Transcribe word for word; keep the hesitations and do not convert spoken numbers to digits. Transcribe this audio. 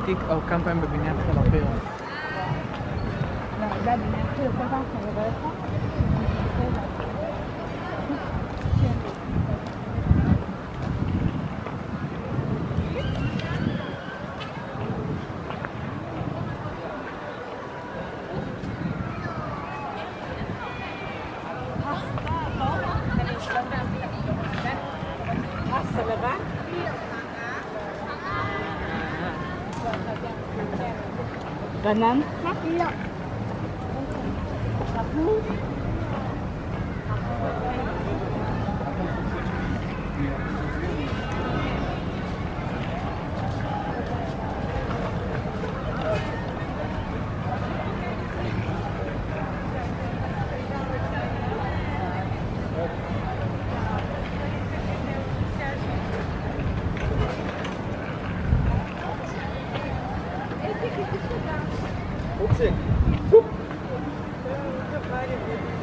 הייתי כמה פעמים בבניין חיל האוויר. לא, זה הבניין חיל כל פעם שאני מדבר לך? Banane? Non. Upsi. Hup.